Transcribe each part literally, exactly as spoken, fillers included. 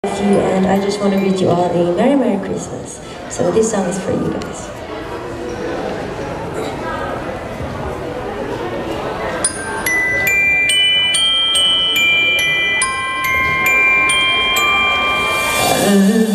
You, and I just want to greet you all a Merry Merry Christmas. So this song is for you guys. I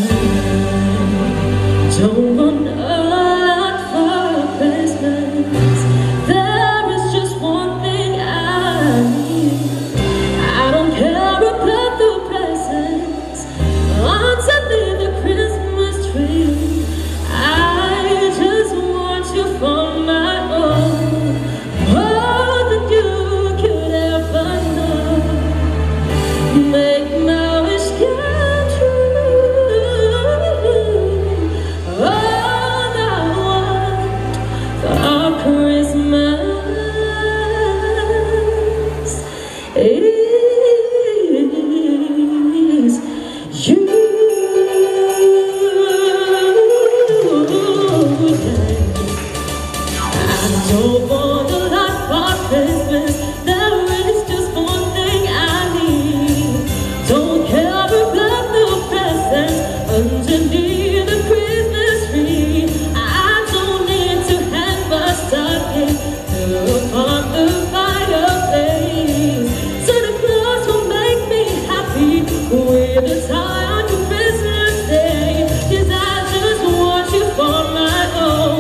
don't want a lot for Christmas. There is just one thing I need. I don't care about the presents underneath the Christmas tree. I just want you for my own, more than you could ever know. Make my wish come true. All I want for Christmas is you. Don't want a lot for Christmas. There is just one thing I need. Don't care about the presents underneath the Christmas tree. I don't need to hang my stocking upon the fireplace. Santa Claus will make me happy with a tie on your Christmas day. 'Cause I just want you for my own.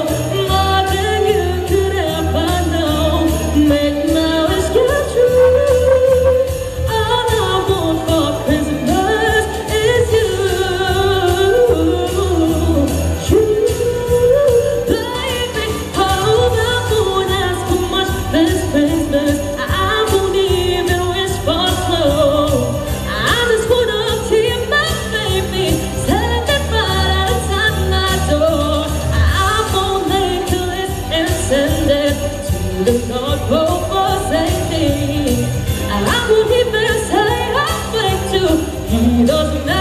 The Lord will forsake me. I won't even say I'm going to. He doesn't know.